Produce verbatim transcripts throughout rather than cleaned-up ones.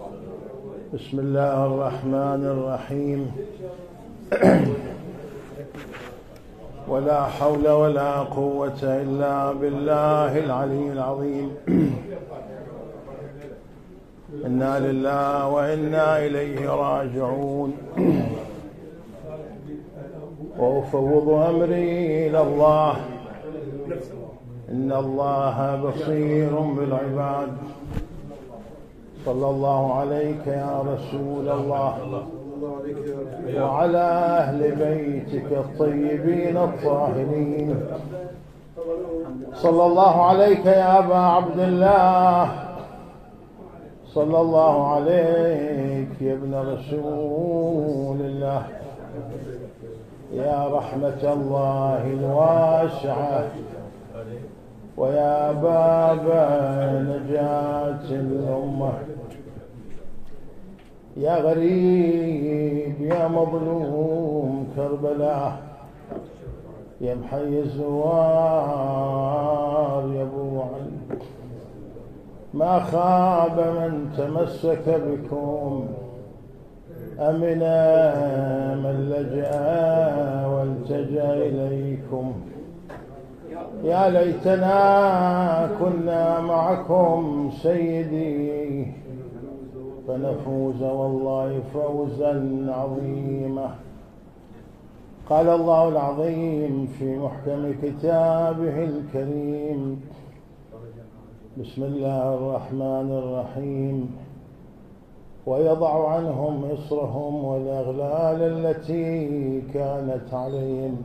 بسم الله الرحمن الرحيم. ولا حول ولا قوة إلا بالله العلي العظيم. إنا لله وإنا إليه راجعون. وأفوض أمري إلى الله إن الله بصير بالعباد. صلى الله عليك يا رسول الله وعلى أهل بيتك الطيبين الطاهرين. صلى الله عليك يا أبا عبد الله. صلى الله عليك يا ابن رسول الله، يا رحمة الله الواسعة ويا باب نجاة الأمة، يا غريب يا مظلوم كربلاء، يا محي الزوار يا ابو علي. ما خاب من تمسك بكم، أمنا من لجأ والتجأ إليكم. يا ليتنا كنا معكم سيدي فنفوز والله فوزا عظيما. قال الله العظيم في محكم كتابه الكريم: بسم الله الرحمن الرحيم. ويضع عنهم إصرهم والأغلال التي كانت عليهم.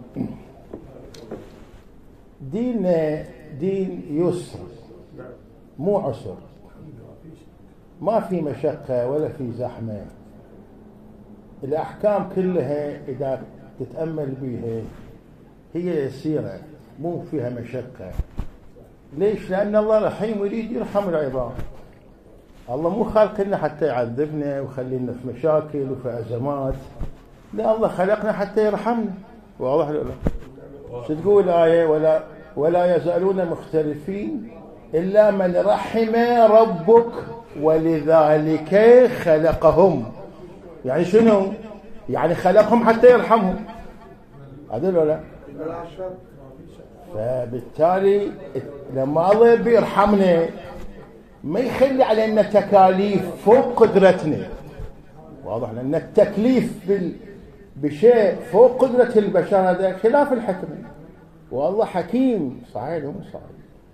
دين دين يسر مو عسر، ما في مشقة ولا في زحمة. الأحكام كلها إذا تتأمل بها هي يسيرة، مو فيها مشقة. ليش؟ لأن الله رحيم يريد يرحم العباد. الله مو خالقنا حتى يعذبنا ويخلينا في مشاكل وفي أزمات، لا، الله خلقنا حتى يرحمنا. واضح ولا لا؟ شو تقول الآية؟ ولا ولا يزالون مختلفين إلا من رحم ربك ولذلك خلقهم. يعني شنو؟ يعني خلقهم حتى يرحمهم. عدل ولا؟ فبالتالي لما الله يبي يرحمنا ما يخلي علينا تكاليف فوق قدرتنا. واضح؟ لأن التكليف بشيء فوق قدرة البشر هذا خلاف الحكمة، والله حكيم. صحيح ومو صحيح؟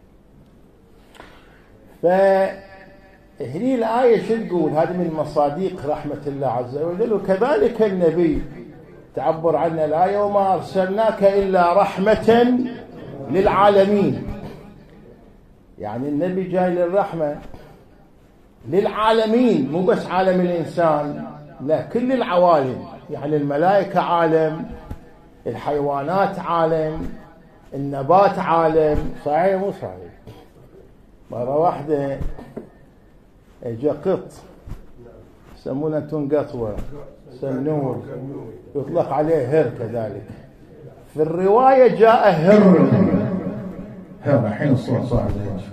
فهني الآية شو تقول؟ هذه من مصادق رحمة الله عز وجل. وكذلك النبي تعبر عنه الآية: وما أرسلناك إلا رحمة للعالمين. يعني النبي جاي للرحمة للعالمين، مو بس عالم الإنسان، لا، كل العوالم. يعني الملائكة عالم، الحيوانات عالم، النبات عالم. صحيح مو صحيح؟ مرة واحدة اجا قط يسمونه تنقطوة سنور، يطلق عليه هر. كذلك في الرواية جاء هر هر الحين الصوت صعب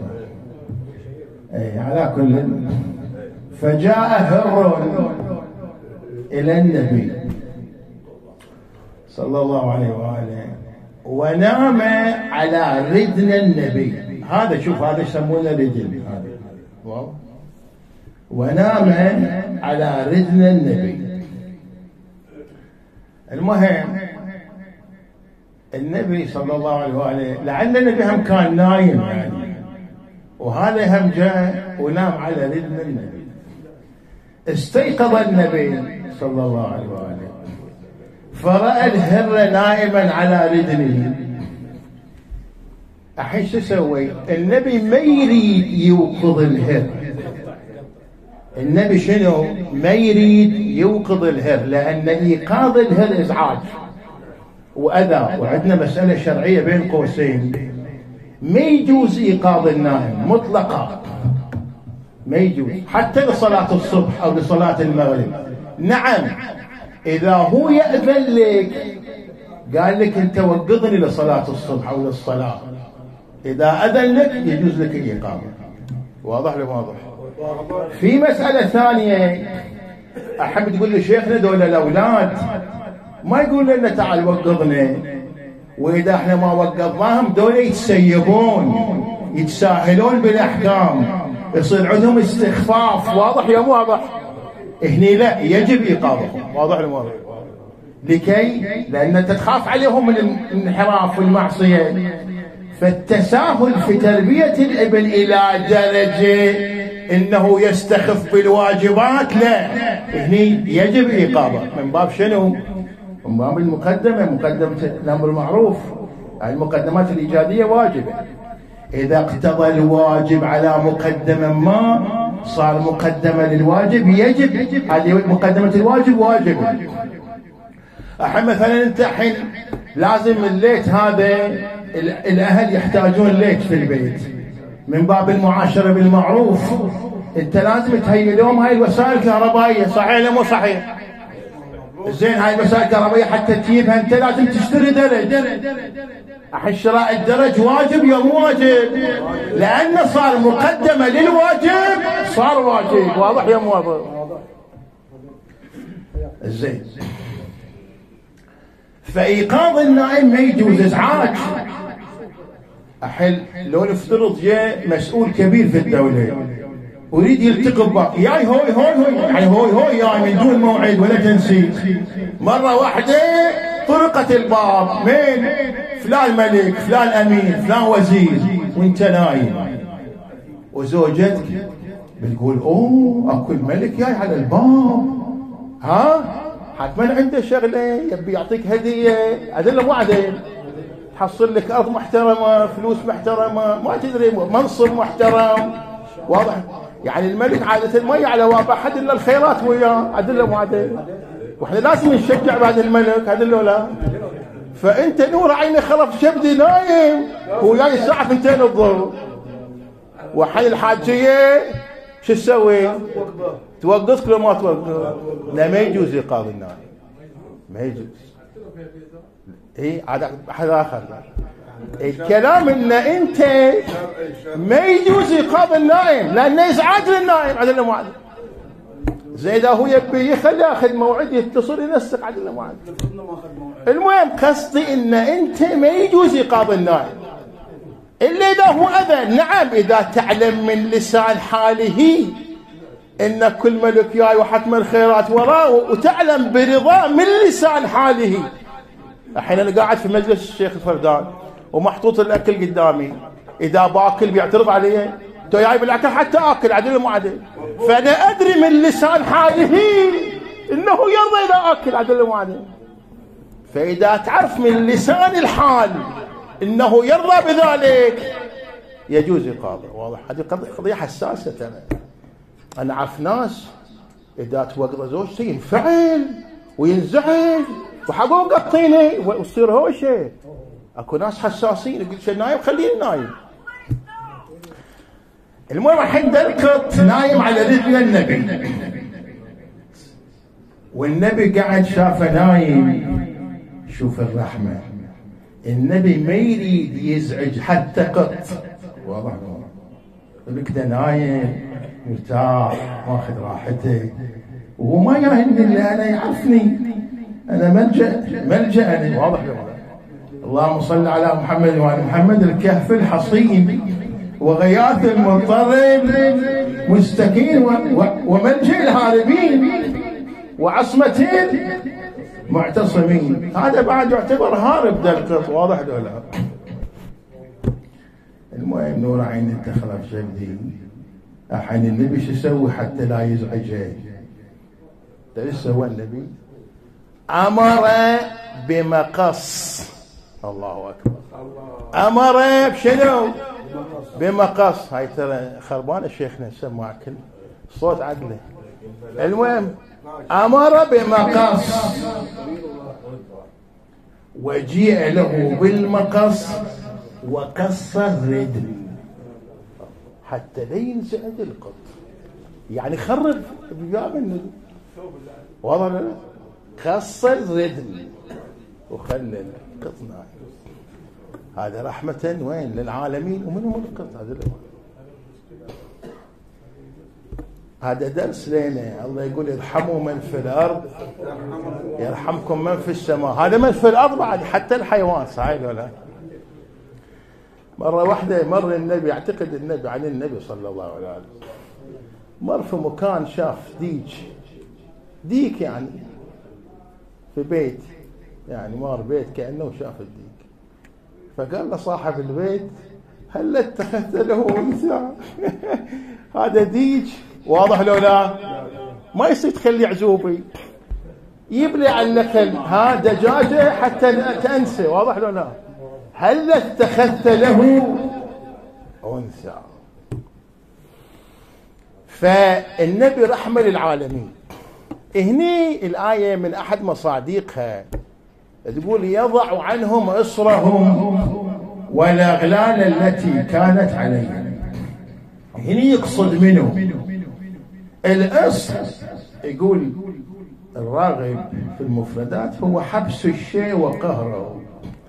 اي على كل. فجاء هر إلى النبي صلى الله عليه وآله ونام على ردن النبي. هذا شوف، هذا يسمونه ردن هذا. ونام على ردن النبي. المهم النبي صلى الله عليه وآله لعل النبي هم كان نايم يعني، وهذا هم جاء ونام على ردن النبي. استيقظ النبي صلى الله عليه وآله فرأى الهر نائما على ردنه. الحين شو سوي؟ النبي ما يريد يوقظ الهر. النبي شنو؟ ما يريد يوقظ الهر، لأن إيقاظ الهر إزعاج وأذى. وعندنا مسألة شرعية بين قوسين: ما يجوز إيقاظ النائم مطلقا، ما يجوز حتى لصلاة الصبح أو لصلاة المغرب. نعم إذا هو يأذن لك قال لك أنت وقظني لصلاة الصبح أو للصلاة، إذا أذن لك يجوز لك الإقامة. واضح لي واضح؟ في مسألة ثانية أحب تقول لشيخنا دول الأولاد ما يقول لنا تعال وقضنا، وإذا احنا ما وقضناهم دول يتسيبون يتساهلون بالأحكام، يصير عندهم استخفاف. واضح يا واضح؟ هني لا، يجب إيقاظهم. واضح الموضوع؟ لكي لأن أنت تخاف عليهم من الانحراف والمعصية. فالتساهل في تربية الابن إلى درجة إنه يستخف بالواجبات لا، هني يجب إيقاظه. من باب شنو؟ من باب المقدمة، مقدمة الأمر المعروف، المقدمات الإيجابية واجبة. إذا اقتضى الواجب على مقدمة ما صار مقدمة للواجب يجب، هذه مقدمة الواجب واجبة. الحين مثلا أنت الحين لازم الليت هذا الأهل يحتاجون ليت في البيت، من باب المعاشرة بالمعروف أنت لازم تهيئ لهم هاي الوسائل الكهربائية. صحيح ولا مو صحيح؟ زين هاي الوسائل الكهربائية حتى تجيبها أنت لازم تشتري درج. الحين شراء الدرج واجب يا مو واجب؟ لأنه صار مقدمة للواجب صار واجب. واضح يا مو واضح؟ زين. فإيقاظ النائم ما يجوز، إزعاج. الحين لو نفترض جاء مسؤول كبير في الدولة ويريد يلتقي ببعض، ياي هوي هوي هوي يعني هوي هوي ياي من دون موعد ولا تنسيق، مرة واحدة طرقت الباب، مين؟ فلان ملك، فلان أمير، فلان وزير، وانت نايم. وزوجتك بتقول اوه اكو الملك جاي على الباب، ها حتما عنده شغله يبي يعطيك هديه، عدل مو عدل، تحصل لك ارض محترمه، فلوس محترمه، ما تدري منصب محترم. واضح؟ يعني الملك عاده ما على واب احد الا الخيرات وياه، عدل مو عدل؟ واحنا لازم نشجع بعد الملك، عدل ولا؟ فانت نور عيني خلف شبدي نايم هو جاي الساعه اثنتين الظهر، وحي الحاجيه شو تسوي؟ توقفك لو ما توقف؟ لا ما يجوز ايقاظ النائم، ما يجوز. اي عاد احد اخر الكلام ان انت ما يجوز ايقاظ النائم لانه ازعاج للنائم، عدل مو عدل؟ زي اذا هو يبي يخلي ياخذ موعد يتصل ينسق، عدل مو عدل؟ المهم قصدي ان انت ما يجوز ايقاظ النائم الا اذا هو اذن. نعم اذا تعلم من لسان حاله ان كل ملك جاي وحتم الخيرات وراه وتعلم برضاه من لسان حاله. الحين انا قاعد في مجلس الشيخ الفردان ومحطوط الاكل قدامي، اذا باكل بيعترض علي؟ تو جايب الاكل حتى اكل، عدل مو عدل؟ فانا ادري من لسان حاله انه يرضى اذا اكل، عدل مو عدل؟ فاذا تعرف من لسان الحال انه يرضى بذلك يجوز ايقاظه. واضح؟ هذه قضيه حساسه. ترى انا اعرف ناس اذا توقظ زوجته ينفعل وينزعج وحقوق الطينه ويصير هوشه. اكو ناس حساسين يقول شيء نايم خليه نايم. المهم الحين دلقط نايم على رجل النبي، والنبي قاعد شافه نايم. شوف الرحمه، النبي ما يريد يزعج حتى قط. واضح؟ يقول لك ده نايم مرتاح ماخذ راحته وهو ما يراهن الا انا، يعرفني انا ملجأ ملجأ انا. واضح؟ اللهم صل على محمد وعلى محمد. الكهف الحصين وغياث المضطرب مستكين وملجأ الهاربين وعصمة معتصمين. هذا بعد يعتبر هارب دلقط. واضح ولا؟ المهم نور عين انت خلف جلدي. الحين النبي شو يسوي حتى لا يزعجه؟ ايش سوى النبي؟ امر بمقص. الله اكبر. امر بشنو؟ بمقص. هاي ترى خربانه شيخنا سمع كل صوت عدله. المهم امر بمقص وجيء له بالمقص وقص الردم حتى لا ينزعج القط، يعني خرب بجاب النبي. واضح ولا لا؟ قص الردم وخلى القط نايم. هذا رحمة وين للعالمين. ومن هم القط؟ هذا هذا درس لنا. الله يقول ارحموا من في الأرض يرحمكم من في السماء. هذا من في الأرض بعد حتى الحيوان، صحيح ولا؟ مرة واحدة مر النبي، اعتقد النبي عن النبي صلى الله عليه وسلم، مر في مكان شاف ديك، ديك يعني في بيت، يعني مار بيت كأنه شاف الديك، فقال له صاحب البيت هل اتخذت له انثى؟ هذا ديك واضح لو لا؟ ما يصير تخلي عزوبي يبلع النكل، ها دجاجه حتى تنسى، واضح لو لا؟ هل اتخذت له انثى؟ فالنبي رحمه للعالمين. هني الآية من أحد مصادقها تقول يضع عنهم إصرهم والأغلال التي كانت عليهم. هني يقصد منه الإصر، يقول الراغب في المفردات هو حبس الشيء وقهره،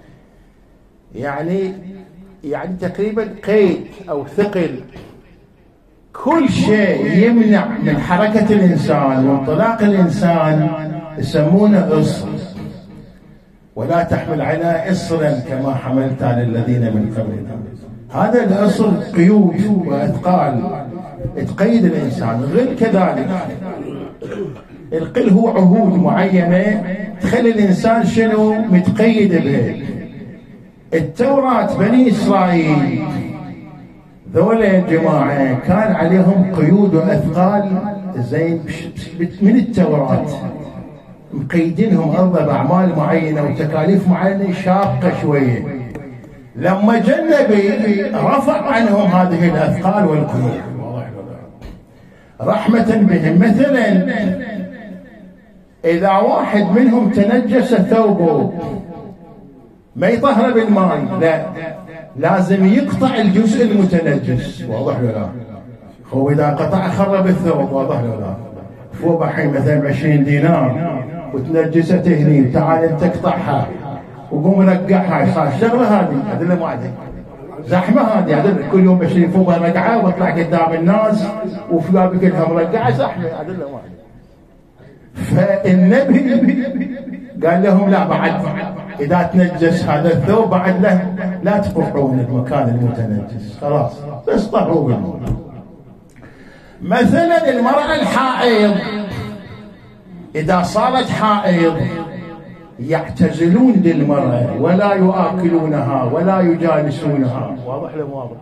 يعني يعني تقريبا قيد أو ثقل، كل شيء يمنع من حركة الإنسان وانطلاق الإنسان يسمونه إصر. ولا تحمل على إصرا كما حملت على الذين من قبلنا. هذا الإصر قيود وأثقال تقيد الإنسان. الغل كذلك، القل هو عهود معينة تخلي الإنسان شنو متقيد به. التوراة بني إسرائيل ذولا الجماعة كان عليهم قيود وأثقال زين من التوراة، مقيدينهم الله بأعمال معينة وتكاليف معينة شاقة شوية. لما جاء النبي رفع عنهم هذه الأثقال والقيود رحمة بهم. مثلا إذا واحد منهم تنجس ثوبه ما يطهر بالماء، لا، لازم يقطع الجزء المتنجس، واضح ولا لا؟ هو إذا قطع خرب الثوب، واضح ولا لا؟ فوق الحين مثلا عشرين دينار وتنجست هني، تعال انت اقطعها وقوم رقعها، صار الشغله هذه ادله ما عندك زحمه، هذه ادله كل يوم عشرين فوق رقعه واطلع قدام الناس وفلابك كلها مرقعه، زحمه ادله ما عندك. فالنبي قال لهم لا، بعد اذا تنجس هذا الثوب بعد له لا تقطعون المكان المتنجس، خلاص بس طهروا بالماء. مثلا المرأة الحائض إذا صارت حائض يعتزلون للمرأة ولا يؤكلونها ولا يجالسونها، واضح لهم؟ واضح.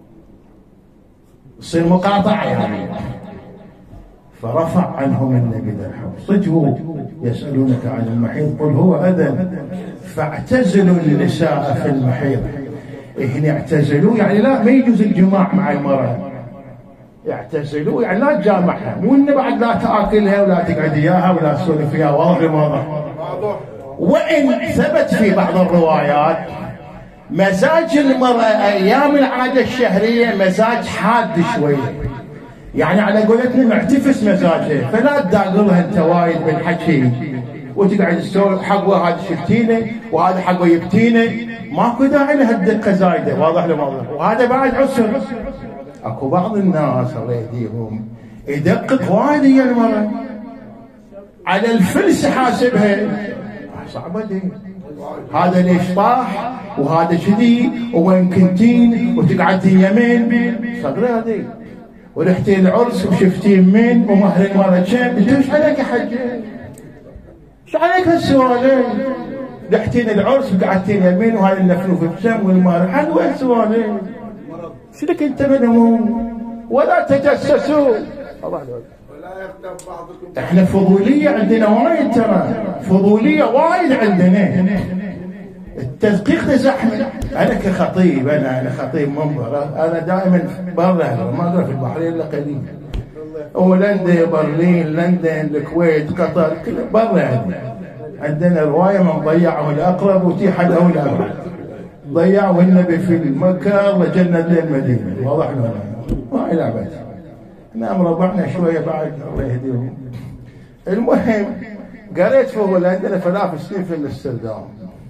يصير مقاطعة يعني. فرفع عنهم النبي ذا الحب. صدقوا يسألونك عن المحيض قل هو أذى فاعتزلوا النساء في المحيض. هنا اعتزلوا يعني لا، ما يجوز الجماع مع المرأة، يعتزلوا يعني لا تجامعها، مو انه بعد لا تاكلها ولا تقعد اياها ولا تسولف وياها، واضح واضح. وان ثبت في بعض الروايات مزاج المراه ايام العاده الشهريه مزاج حاد شويه، يعني على قولتنا معتفس مزاجها، فلا تداقلها انت وايد بالحكي وتقعد تسولف حقوه هذا شفتينه وهذا حقوه يبتينه، ماكو داعي لها الدقه زايده، واضح له واضح. وهذا بعد عسر. اكو بعض الناس الله يهديهم يدقق وايد هي المرأة على الفلس حاسبها، صعبة دي، هذا ليش طاح وهذا شذي وين كنتين وتقعدين يمين، صدري هذي ورحتي العرس وشفتين من ومهر المرأة كم، انت وش عليك يا حجة؟ ايش عليك هالسؤالين؟ رحتين العرس وقعدتين يمين وهذا النفلوف بكم والمهر، حل وين سؤالين؟ شلك انت منهم؟ ولا تجسسوا، ولا يغتب بعضكم. احنا فضوليه عندنا وايد، ترى فضوليه وايد عندنا. التدقيق ده زحمه. انا كخطيب، انا انا خطيب منبر، انا دائما برا، ما اقرا في البحرين الا قليل. هولندا، برلين، لندن، الكويت، قطر، كله برا. عندنا روايه من ضيعه الاقرب وتيح له الابعد. ضيعوا النبي في مكة الله جند للمدينة، واضح له ما هي لعبة. نعم ربعنا شوية بعد الله يهديهم. المهم قريت في هولندا ثلاث سنين في امستردام،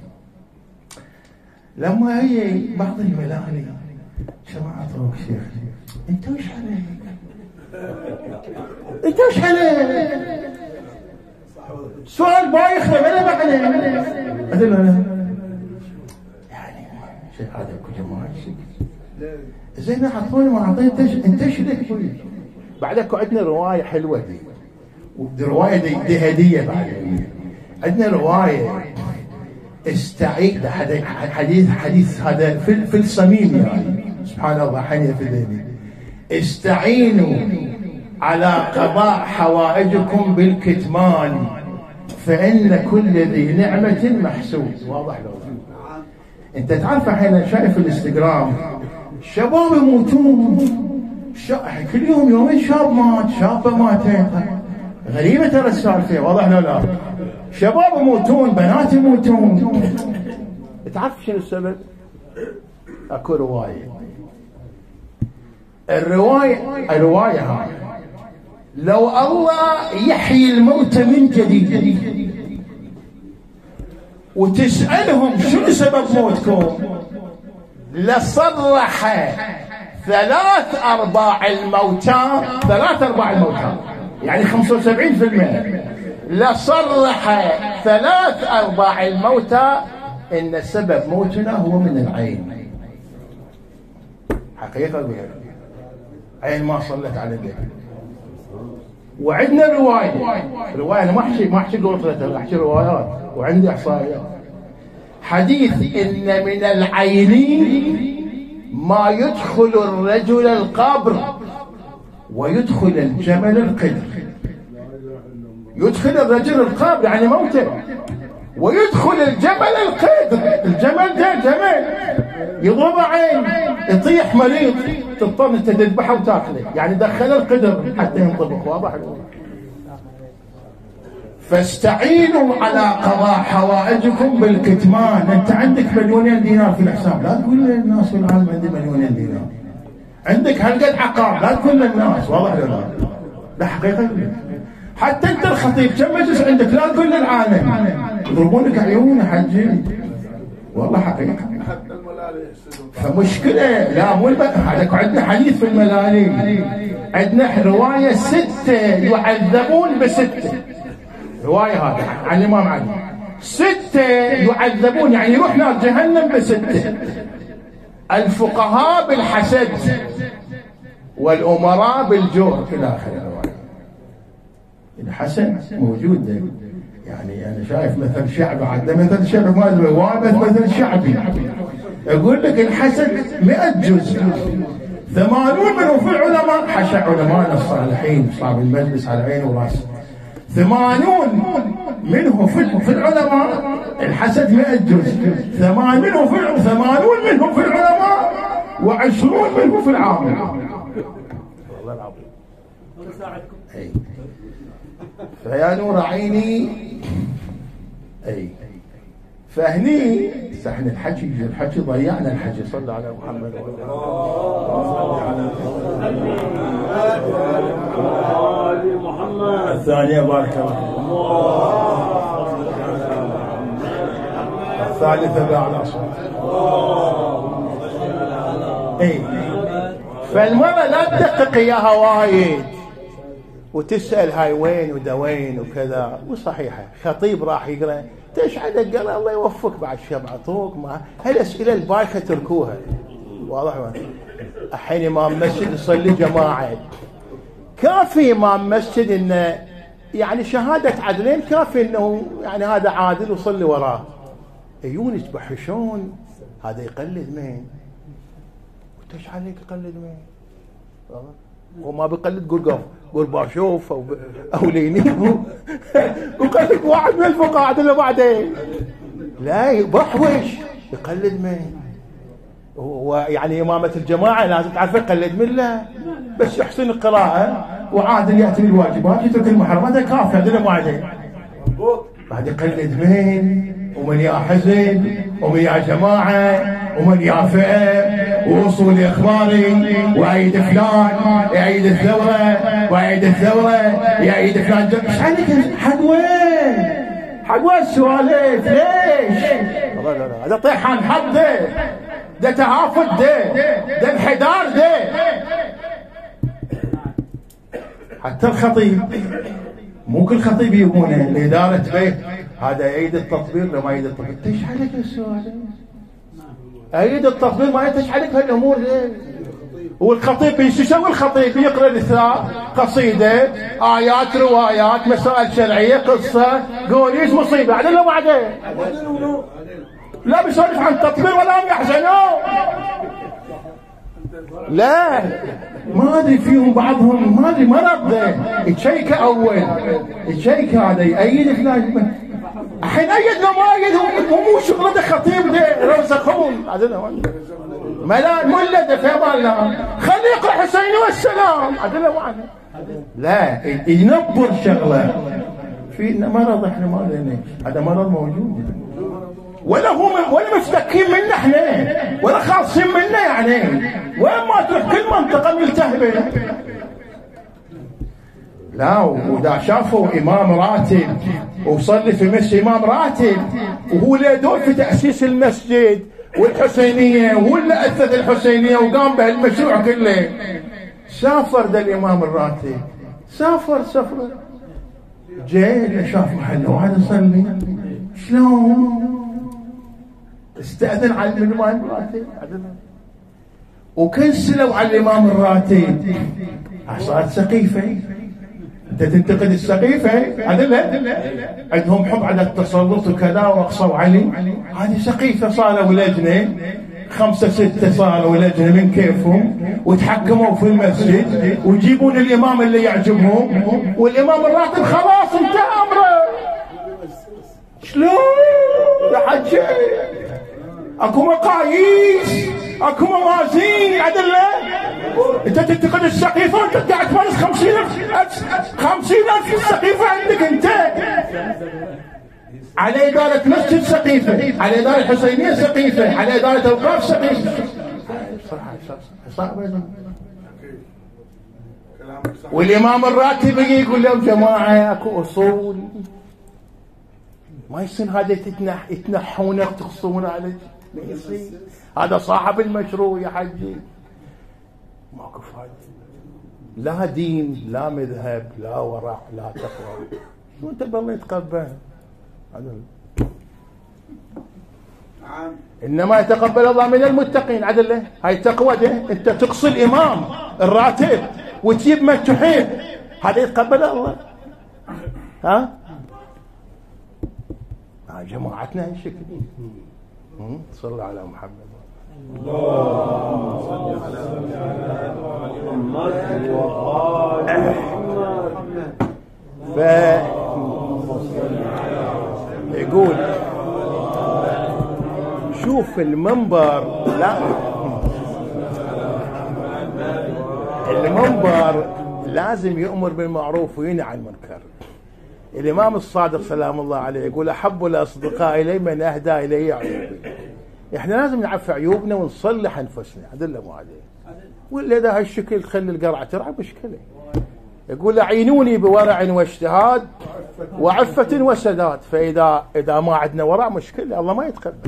لما هي بعض الملالي جماعة روك شيخ انت وش عليك؟ انت ايش عليك؟ سؤال بايخ ولا معنى؟ يعني شيء هذا يا جماعه زين اعطوني ما اعطيت انت ايش لك؟ بعدك عندنا روايه حلوه دي، ودي روايه دي, دي هديه بعد. عندنا روايه استعيد حديث حديث هذا في في الصميم يعني سبحان الله حني في ذهني. استعينوا على قضاء حوائجكم بالكتمان فإن كل ذي نعمة محسود. واضح لو انت تعرف الحين شايف الانستغرام شباب يموتون كل يوم يومين شاب مات شابه ماتت. غريبه ترى السالفه. واضح لو لا؟ شباب يموتون بنات يموتون. تعرف شنو السبب؟ اكو روايه الروايه الروايه هاي لو الله يحيي الموتى من جديد وتسألهم شنو سبب موتكم لصرح ثلاث أرباع الموتى ثلاث أرباع الموتى يعني خمسة وسبعين بالمئة لصرح ثلاث أرباع الموتى إن سبب موتنا هو من العين. حقيقة بها عين ما صلت على النبي. وعندنا رواية رواية أنا ما أحكي ما أحكي قلت أحكي روايات وعندي إحصائيات. حديث إن من العينين ما يدخل الرجل القبر ويدخل الجمل القدر. يدخل الرجل القبر يعني موته ويدخل الجمل القدر. الجمل ده جمل يضرب عين يطيح مريض تضطر انت تذبحه وتاكله يعني دخل القدر حتى ينطبخ. واضح؟ فاستعينوا على قضاء حوائجكم بالكتمان. انت عندك مليونين دينار في الحساب لا تقول للناس في العالم عندي مليونين دينار. عندك هالقد عقار لا تقول للناس. واضح ولا لا؟ لا حقيقه حتى انت الخطيب كم مجلس عندك لا تقول للعالم يضربونك عيون حجي. والله حقيقه. فمشكله لا مو هذا. عندنا حديث في الملالي عندنا روايه سته يعذبون بسته. روايه هذا عن الامام علي سته يعذبون يعني يروح نار جهنم بسته. الفقهاء بالحسد والامراء بالجور الى اخره. الحسد موجود يعني انا شايف مثل شعبي عندنا مثل شعبي ما ادري وايد مثل شعبي يقول لك الحسد مئة جزء ثمانون منهم في العلماء. حشا علماء الصالحين صاحب المجلس على عينه وراسه. ثمانون منهم في, في العلماء الحسد مئة جزء. ثمان منهم في ثمانون منهم في العلماء وعشرون منهم في العامة. والله العظيم. اي فيا نور عيني. اي فهني سحن الحكي الحكي ضيعنا الحكي. صلى على محمد محمد. الثانية بارك الله. الثالثة بأعلى صوت. اي فالمرة لا تدقق اياها وايد وتسأل هاي وين ودوين وكذا. وصحيحة خطيب راح يقرأ تشعدك قال الله يوفق بعد شاب عطوك ما هالأسئلة البايخة تركوها. واضح وين؟ الحين إمام مسجد يصلي جماعة كافي. إمام مسجد إنه يعني شهادة عدلين كافي إنه يعني هذا عادل وصلي وراه. عيون يتبحشون هذا يقلد مين؟ وتش عليك يقلد مين؟ وما بيقلد قرقاف قرباشوف او ب... او لينين وقلد واحد من الفقهاء عدل بعدين. لا يبحوش يقلد مين؟ هو يعني امامه الجماعه لازم تعرف يقلد من لا بس يحسن القراءه وعادل ياتي بالواجبات يترك المحرمات كافي. عدل بعدين بعد يقلد مين ومن يا حزب ومن يا جماعه ومن يا فئه ووصول اخباري وايد فلان يعيد الثوره وايد الثوره يعيد فلان. ايش عليك حق وين؟ حق وين السوالف؟ ليش؟ هذا طيحان حد ده ده تهافت ده ده انحدار ده. حتى الخطيب مو كل خطيب يبونه لإدارة بيت هذا يأيد التطبيق لو ما يأيد التطبيق. ايش عليك السؤال؟ أيد التطبيق ما يتش عليك هالأمور ليه؟ والخطيب ايش يسوي؟ الخطيب يقرأ الإثراء قصيدة آيات روايات مسائل شرعية قصة قول ايش مصيبة عدل لو بعدين لا بيسولف عن التطبيق ولا هم يحزنون. لا ما ادري فيهم بعضهم ما ادري مرض ذا يتشيك اول يتشيك هذا يأيد فلان الحين أيد لو ما أيد مو شغلة خطيب ذا رزقهم عدل ملا مولد في بالنا خليه يقرأ حسين والسلام عدل وعنه لا ينبر شغله في مرض احنا ما لنا هذا مرض موجود ولا هم ولا مستكين منا احنا ولا خاصين منا يعني وين ما تروح كل منطقه ملتهبه. لا ودا شافوا امام راتب وصلي في مسجد امام راتب وهو له دور في تاسيس المسجد والحسينيه وهو اللي اسس الحسينيه وقام بهالمشروع كله. سافر ذا الامام الراتب سافر سفره جاي شاف محله وهذا يصلي شلون استأذن على الإمام الراتب وكنسلوا على الإمام الراتب صارت سقيفة. أنت تنتقد السقيفة عدلها عندهم حب على التسلط وكذا وأقصوا علي هذه سقيفة صاروا لجنة خمسة ستة صاروا لجنة من كيفهم وتحكموا في المسجد ويجيبون الإمام اللي يعجبهم والإمام الراتب خلاص انتهى أمره. شلون يا حجي اكو مقاييس اكو موازين عدله. انت تنتقد السقيفه وانت قاعد تمارس خمسين الف خمسين الف السقيفه عندك انت على اداره مسجد سقيفه على اداره الحسينيه سقيفه على اداره اوقاف سقيفه. والامام الراتب يجي يقول لهم جماعه اكو اصول ما يصير هذا تتنح يتنحونه وتقصونه عليه ما يصير. هذا صاحب المشروع يا حجي ماكو فايده لا دين لا مذهب لا ورع لا تقوى وانت بالله يتقبل انما يتقبل الله من المتقين عدل. هاي التقوى ده انت تقصي الامام الراتب وتجيب من تحب هذا يتقبل الله. ها جماعتنا هالشكل. صلى على محمد اللهم صل على محمد ف يقول شوف المنبر لا المنبر لازم يؤمر بالمعروف وينهى عن المنكر. الإمام الصادق سلام الله عليه يقول أحب الأصدقاء إلي من أهدى إلي عيوبي. إحنا لازم نعرف عيوبنا ونصلح أنفسنا عدل مو عليه ولا إذا هالشكل تخلي القرعة ترعى مشكلة. يقول أعينوني بورع واجتهاد وعفة وسداد. فإذا إذا ما عندنا ورع مشكلة الله ما يتقبل.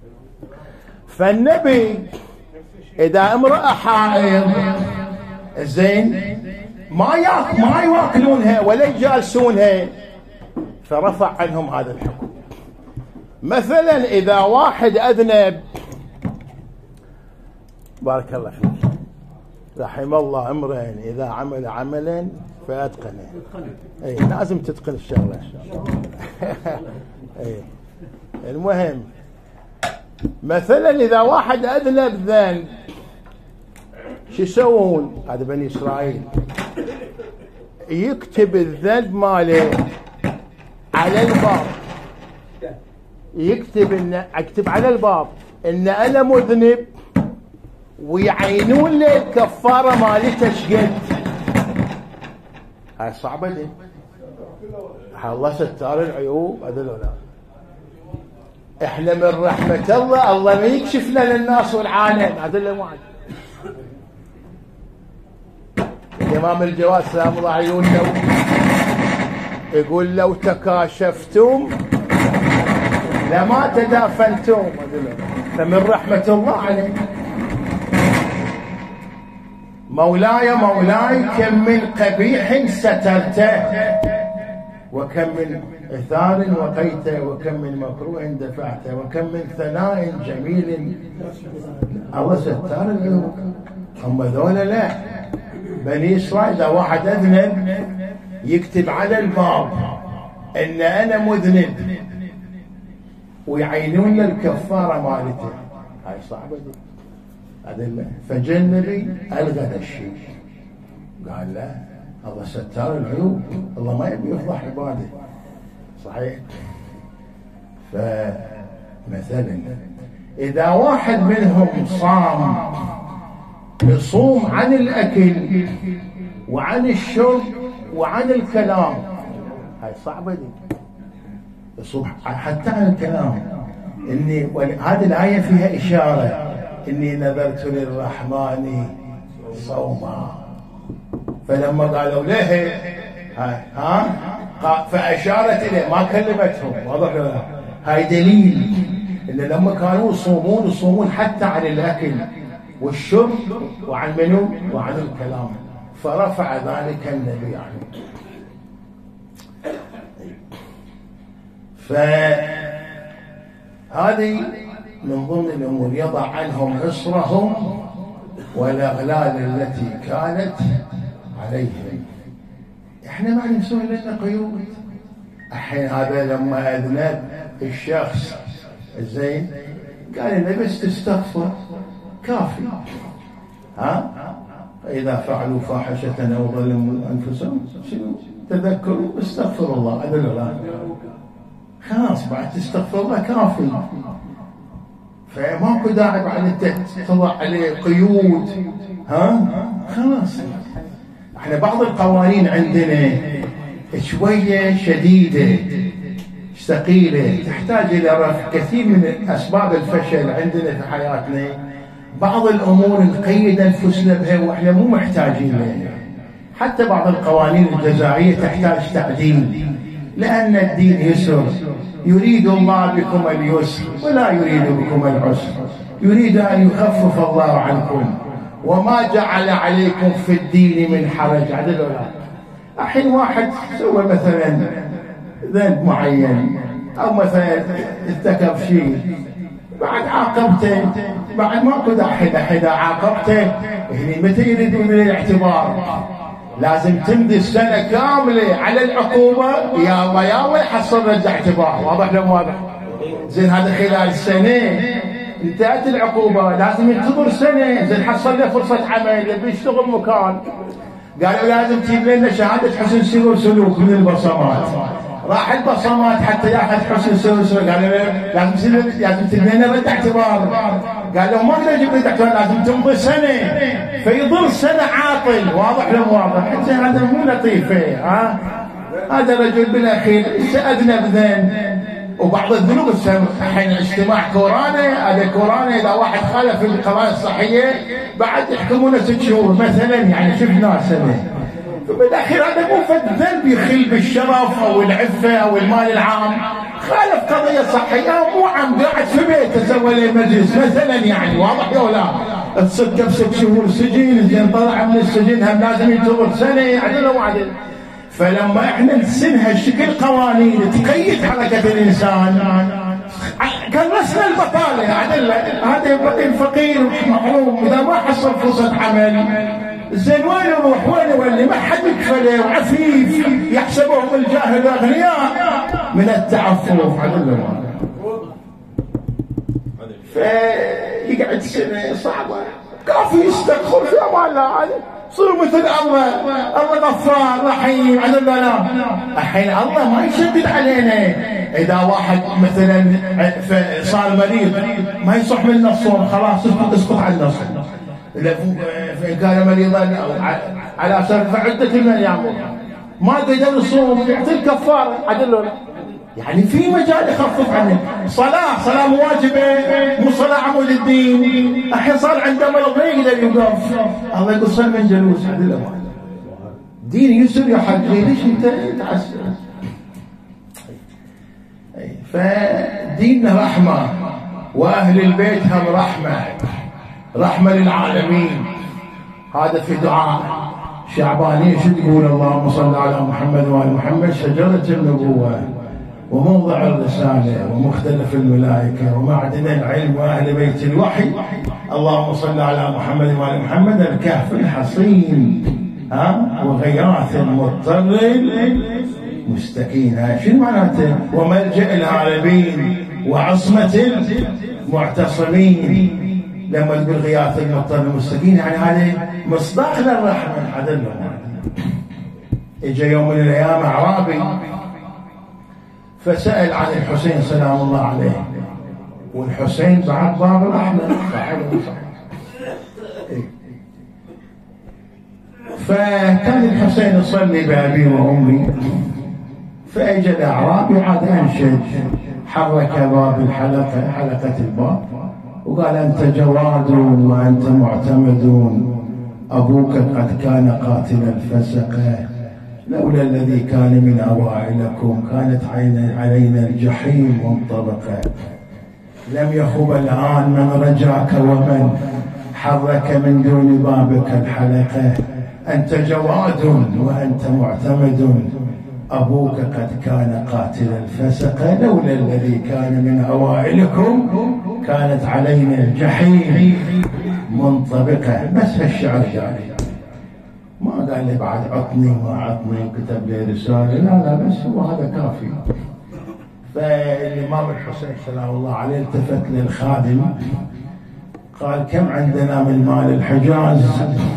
فالنبي إذا امرأة حائض زين ما ياك ما يواكلونها ولا يجالسونها فرفع عنهم هذا الحكم. مثلا إذا واحد أذنب بارك الله فيك رحم الله امرئ إذا عمل عملا فأتقنه. أي لازم تتقن الشغلة. أي المهم مثلا إذا واحد أذنب ذنب شو يسوون؟ هذا بني إسرائيل يكتب الذنب ماله على الباب يكتب إن أكتب على الباب إن أنا مذنب ويعينون لي الكفارة مالته شقد. هاي صعبة دي الله ستار العيوب هذا لا. احنا من رحمة الله الله ما يكشفنا للناس والعالم هذا اللي وعد. الإمام الجواد سلام الله عليه يقول لو يقول لو تكاشفتم لما تدافنتم فمن رحمة الله عليكم. مولاي مولاي كم من قبيح سترته، وكم من إثار وقيته، وكم من مكروه دفعته، وكم من ثناء جميل. الله ستار العيوب. هم ذولا لا، بني إسرائيل إذا واحد أذنب يكتب على الباب إن أنا مذنب ويعينون له الكفارة مالته. هاي صعبة دي. هذا فجنبي ألغى الشيء، قال لا، الله ستار العيوب، الله ما يبي يفضح عباده. صحيح. فمثلا إذا واحد منهم صام يصوم عن الأكل وعن الشرب وعن الكلام، هاي صعبة دي. يصوم حتى عن الكلام. إني هذه الآية فيها إشارة إني نذرت للرحمن صوما، فلما قالوا له ها, ها فأشارت إليه، ما كلمتهم. واضح ولا؟ هاي دليل إن لما كانوا يصومون يصومون حتى عن الأكل والشرب وعن منو وعن الكلام، فرفع ذلك النبي عليه. فهذه من ضمن الأمور، يضع عنهم عسرهم والأغلال التي كانت عليهم. احنا ما نسوي لنا قيود. الحين هذا لما أذنب الشخص الزين قال لنا بس تستغفر كافي، ها؟ فإذا فعلوا فاحشة أو ظلموا أنفسهم شنو تذكروا استغفر الله، هذا لا خلاص بعد تستغفر الله كافي. فماكو داعي بعد تضع عليه قيود، ها؟ خلاص. احنا بعض القوانين عندنا شوية شديدة ثقيلة، تحتاج إلى رفع كثير من أسباب الفشل عندنا في حياتنا. بعض الأمور نقيد أنفسنا بها وإحنا مو محتاجين لها. حتى بعض القوانين الجزائية تحتاج تعديل، لأن الدين يسر، يريد الله بكم اليسر ولا يريد بكم العسر، يريد أن يخفف الله عنكم وما جعل عليكم في الدين من حرج. عدل ولا؟ الحين واحد سوى مثلا ذنب معين أو مثلا ارتكب شيء، بعد عاقبته، بعد ماكو داعي حدا عاقبته، يعني متى يريدون الاعتبار؟ لازم تمضي السنة كاملة على العقوبة، يا الله يا الله يحصل رجع اعتبار. واضح لو واضح؟ زين هذا خلال السنة انتهت العقوبة، لازم ينتظر سنة. زين حصل له فرصة عمل، يبي يشتغل مكان، قالوا لازم تجيب لنا شهادة حسن سير وسلوك من البصمات. راح البصمات حتى ياخذ حسن سير وسلوك، قالوا لازم لازم تجيب لنا رد اعتبار. قالوا ما اقدر اجيب رد اعتبار، لازم تمضي سنة، فيضل سنة عاطل. واضح لو واضح؟ هذا مو لطيفة. ها هذا رجل بالاخير اذنب ذنب، وبعض الذنوب الحين اجتماع كورونا، هذا كورونا اذا واحد خالف القضايا الصحيه بعد يحكمونه ست شهور مثلا، يعني شفنا سنه. فبالاخير هذا مو فد ذنب يخل بالشرف او العفه او المال العام، خالف قضيه صحيه، مو عم قاعد في بيته سوى له مجلس مثلا، يعني واضح يا ولا؟ تصدق بست شهور سجين، زين طلع من السجن هم لازم ينتظر سنه، عدل او عدل. فلما احنا نسنها الشكل قوانين تقيد حركة الانسان، كان رسنا البطالة. عدل هذا يبقى فقير محروم اذا ما حصل فرصة عمل. زين وين يروح؟ وين يولي؟ ما حد يكفله، وعفيف يحسبهم الجاهل اغنياء من التعفف. عدل فيقعد سنة صعبة، كافي يستغفر في امان الله، صيروا مثل الله. الله غفار رحيم. عدل لا؟ الحين الله ما يشدد علينا. اذا واحد مثلا صار مريض ما يصح منه الصوم، خلاص اسقط عن الصوم. فان كان مريضا على سبب فعدة من الايام ما قدر يصوم يعطي الكفاره. عدل يعني في مجال يخفف عنه. صلاة صلاة واجبة، مو صلاة عمود الدين. الحين صار عنده مرض ما يقدر يوقف، الله يقول صل من جلوس. عدل دين يسر يا حبيبي، ليش انت تعسر؟ فديننا رحمة، واهل البيت هم رحمة، رحمة للعالمين. هذا في دعاء شعباني شو تقول؟ اللهم صل على محمد وآل محمد شجرة النبوة وموضع الرسالة ومختلف الملائكة ومعدن العلم وأهل بيت الوحي. اللهم صل على محمد وآل محمد الكهف الحصين ها وغياث المضطر مستكين. شنو معناته؟ وملجأ العالمين وعصمة المعتصمين. لما تقول غياث المضطر المستكين يعني هذا مصداق للرحمة. هذا اجى يوم من الايام اعرابي فسأل عن الحسين سلام الله عليه، والحسين بعد باب الرحمة صحيح فكان الحسين يصلي بأبي وأمي، فأجى الأعرابي عاد أنشد حرك باب الحلقة حلقة الباب وقال أنت جواد وأنت معتمد، أبوك قد كان قاتل الفسقة، لولا الذي كان من أوائلكم كانت علينا الجحيم منطبقة، لم يخب الآن من رجاك ومن حرك من دون بابك الحلقة، أنت جواد وأنت معتمد، أبوك قد كان قاتل الفسقة، لولا الذي كان من أوائلكم كانت علينا الجحيم منطبقة. بس هالشعر جاري، ما قال لي بعد عطني ما عطني وكتب لي رسالة، لا لا بس هو هذا كافي. فالإمام الحسين سلام الله عليه التفت للخادم قال كم عندنا من مال الحجاز؟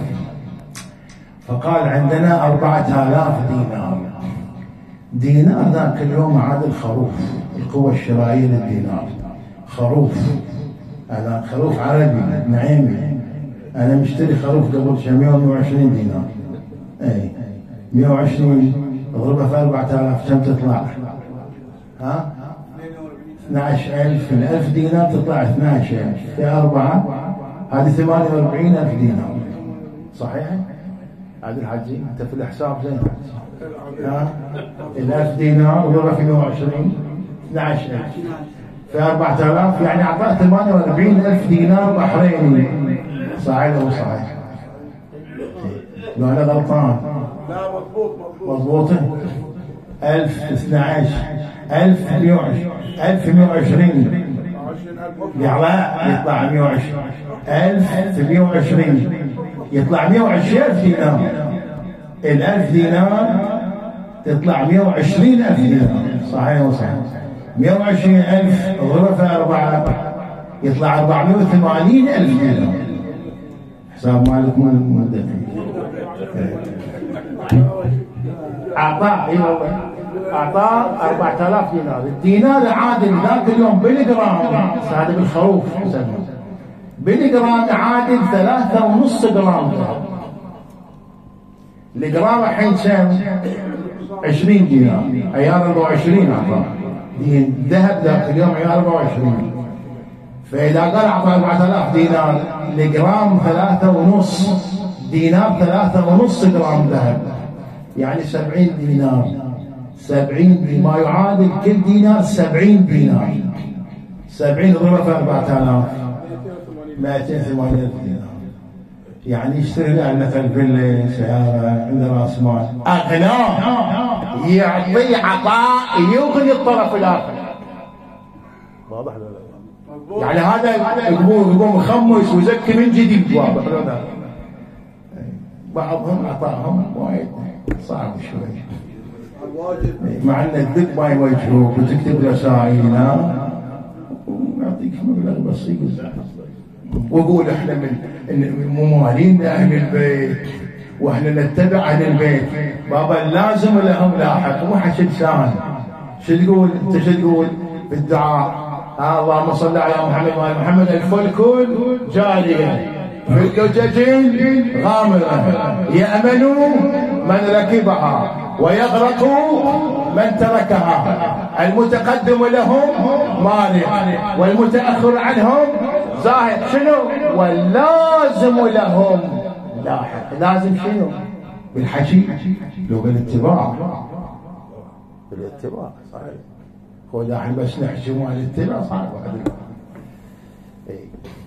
فقال عندنا أربعة آلاف دينار. دينار ذاك اليوم عاد الخروف، القوة الشرائية للدينار خروف. هذا خروف عربي نعيمي، أنا مشتري خروف قبل شهر مئة وعشرين دينار. أي مئة وعشرين اضربها في أربعة آلاف كم تطلع؟ ها؟ اثني عشر ألف. الألف دينار تطلع اثني عشر ألف في أربعة، هذه ثمانية وأربعين ألف دينار. صحيح؟ عبد الحجي أنت في الحساب زين. ها؟ الألف دينار اضربها في مئة وعشرين اثني عشر ألف في أربعة آلاف، يعني أعطاه ثمانية وأربعين ألف دينار بحريني. صحيح ولا صحيح؟ لا أنا غلطان؟ لا مضبوط مضبوط مضبوطة. ألف اثني عشر ألف مئة وعشرين ألف مئة وعشرين يطلع مئة وعشرين ألف مئة وعشرين يطلع مئة وعشرين ألف دينار. الألف دينار تطلع مئة وعشرين ألف دينار. صحيح وصحيح. مئة وعشرين ألف اضربها في أربعة يطلع أربعمئة وثمانين ألف دينار. حساب مالك مو دقيق. أعطاه إيه والله أعطاه أربعة آلاف دينار. الدينار عادل ذاك اليوم بالجرام، هذا بالخروف بالجرام عادل ثلاثة ونص جرام. الجرام الحين كم؟ عشرين دينار، عيار أربعة وعشرين أعطاه. ذهب ذاك اليوم عيار أربعة وعشرين. فإذا قال أعطى أربعة آلاف دينار الجرام ثلاثة ونص دينار، ثلاثة ونص جرام ذهب يعني سبعين دينار. سبعين ما يعادل كل دينار سبعين دينار. سبعين ضربة في أربعة آلاف مئتين وثمانين ألف دينار. يعني يشتري لأنه الفيلا سيارة عنده رأس مال أغنى، يعطي عطاء يغني الطرف الآخر. واضح ولا لا؟ يعني هذا يقوم يقوم يخمس ويزكي من جديد. واضح ولا لا؟ بعضهم عطاهم وايد صعب شوي، مع ان الدق ما يوجهوك وتكتب رسائل ويعطيك مبلغ بسيط ويقول احنا من ممالين لاهل البيت واحنا نتبع اهل البيت. بابا لازم لهم لاحق، مو حكي لسان. شو تقول انت؟ شو تقول بالدعاء؟ آه اللهم صل على محمد وآل محمد الفلك جارية في لجج غامرة يأمن من ركبها ويغرق من تركها، المتقدم لهم مالك والمتأخر عنهم زاهد. شنو؟ واللازم لهم لاحق. لازم شنو؟ بالحكي لو بالاتباع. بالاتباع صحيح. هو الحين بس نحكي مال الاتباع صعب.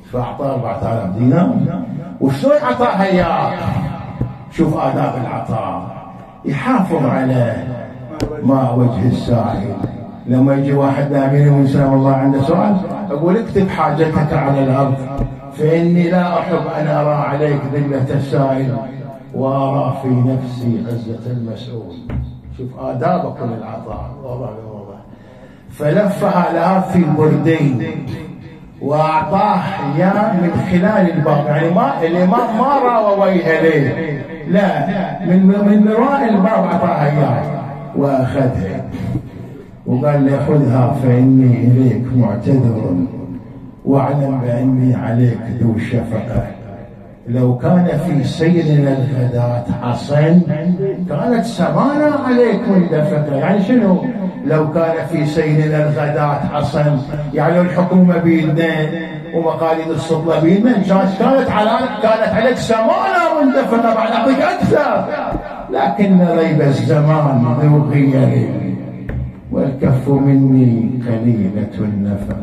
فأعطاه أربعة آلاف دينار. وشلون أعطاها إياه؟ شوف آداب العطاء، يحافظ على ما وجه السائل. لما يجي واحد نامين ويسلم الله عنده سؤال، أقول اكتب حاجتك على الأرض، فإني لا أحب أن أرى عليك ذلة السائل وأرى في نفسي عزة المسؤول. شوف آدابك للعطاء، واضح واضح. فلفها لها في بردين وأعطاه إياه من خلال الباب، يعني ما الإمام ما راى وجه إليه، لا، من من وراء الباب أعطاها إياه وأخذها وقال لي خذها فإني إليك معتذر واعلم بأني عليك ذو شفقة. لو كان في سيرنا الغداة حصن كانت سمانا عليك من دفقة. يعني شنو؟ لو كان في سيرنا الغداة حصن، يعني الحكومة بيدنا ومقاليد السلطة بيدنا، كانت على كانت عليك سمانا من دفقة، بعد أعطيك أكثر. لكن ريب الزمان ذو غير والكف مني قليلة النفقة.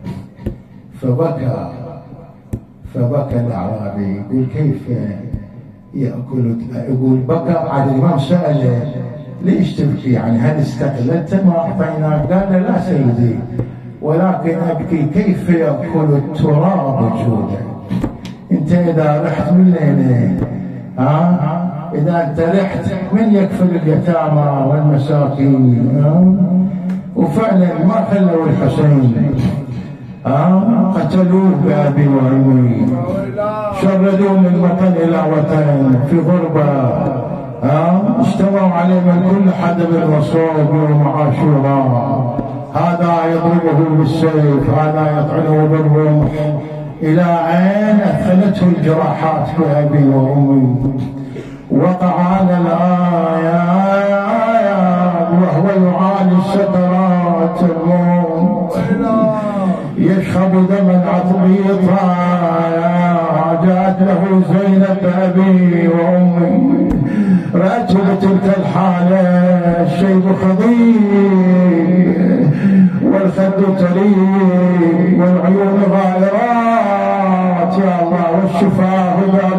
فبكى فبكى الأعرابي يقول كيف يأكل؟ يقول بكى. عاد الإمام سأله ليش تبكي؟ يعني هل استقلت ما أعطيناك؟ قال لا سيدي، ولكن أبكي كيف يأكل التراب جودك. أنت إذا رحت من لين ها إذا أنت رحت من يكفل اليتامى والمساكين؟ وفعلا ما خلوا الحسين، آه قتلوه بأبي وأمي، شردوه من وطن إلى وطن في غربة، آه اجتمعوا عليه من كل حدب وصوب يوم عاشوراء، هذا يضربه بالسيف، هذا يطعنه بالرمح، إلى أين أثخنته الجراحات بأبي وأمي. وقع على الآيات وهو يعاني سكرات الموت، يشخب دما عطبيطا. جاءت له زينب أبي وأمي، رأته بتلك الحالة، الشيب خضير والخد تريب والعيون غائرات، يا الله والشفاه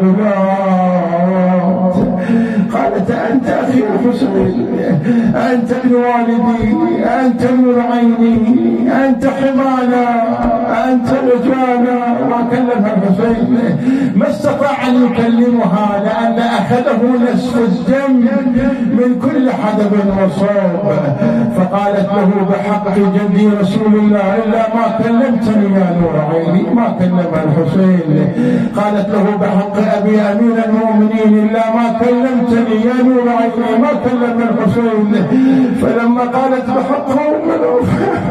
بابلات. قالت أنت أخي الحسين، أنت ابن والدي، أنت نور عيني، أنت حمانا، أنت رجانا. ما كلمها الحسين، ما استطاع أن يكلمها لأن أخذه نسف الدم من كل حدب وصوب. فقالت له بحق جدي رسول الله إلا ما كلمتني يا نور عيني. ما كلمها الحسين. قالت له بحق أبي أمير المؤمنين إلا ما كلمتني يا نور عيني. ما كلم الحسين. فلما قالت بحقهم من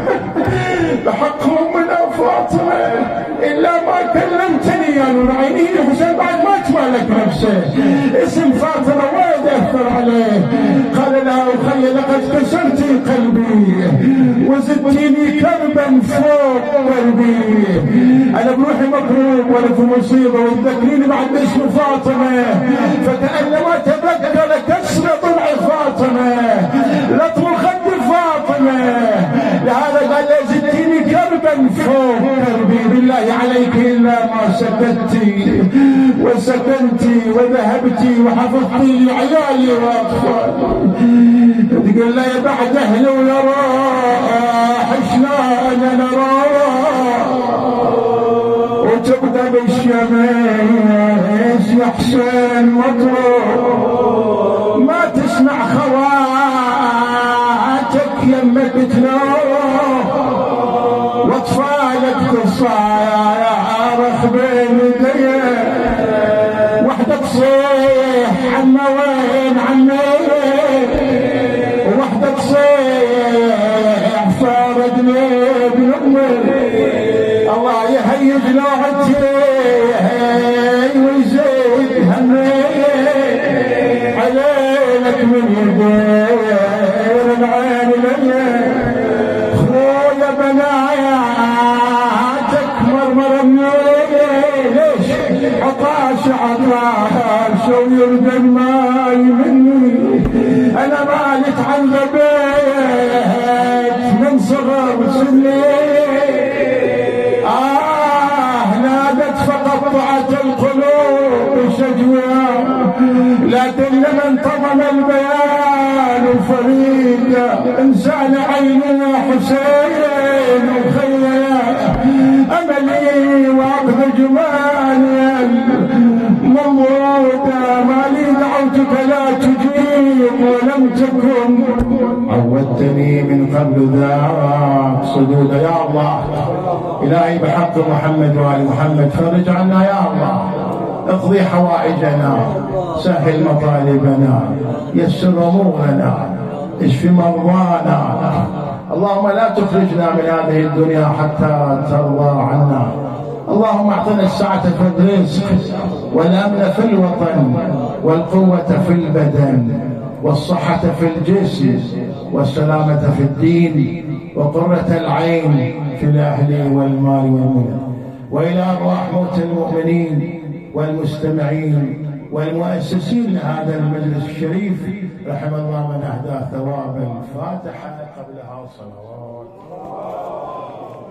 بحقهم من فاطمة إلا ما كلمتني يا نور عيني. الحسين بعد ما تمالك نفسه، اسم فاطمة وايد أثر عليه. قال لها أخي لقد كسرتي قلبي وزدتيني كربا فوق قلبي، أنا بروحي مكروب ولا في مصيبة وتذكريني بعد اسم فاطمة. فكأنما تذكر كسر ضلع فاطمة، لطم خد فاطمة. لهذا قال زدتيني كربا فوق قلبي، بالله عليك إلا ما سكتي وسكنتي وذهبتي وحفظتي لي عيالي وأطفالي. تقول لي بعد أهل ولا راح شلون أنا راح، وتبدأ بالشمس يا حسين مطروح، ما تسمع خواتك يمك تنوح، واطفالك تصارخ بين يديك، وحدة تصيح عمي وين عمي، وحدة تصيح فارقني ابن امي. الله يهيج لوعتي ويزيد همي، عليك من يدير العين لي الأجواء، لكن لمن طغم البيان فريد إنسان عيننا حسين وخيا أملي وأقض جمالي ممرودا، ما لي دعوتك لا تجيب ولم تكن، عودتني من قبل ذاك صدود. يا الله إلهي بحق محمد وآل محمد فرج عنا يا الله، اقضي حوائجنا، سهل مطالبنا، يسر امورنا، اشف مرضانا. اللهم لا تخرجنا من هذه الدنيا حتى ترضى عنا. اللهم اعطنا السعة في الرزق والامن في الوطن والقوة في البدن والصحة في الجسم والسلامة في الدين وقرة العين في الاهل والمال والملك. والى ارواح موت المؤمنين والمستمعين والمؤسسين لهذا المجلس الشريف، رحم الله من اهدى ثواب الفاتحه قبلها صلوات.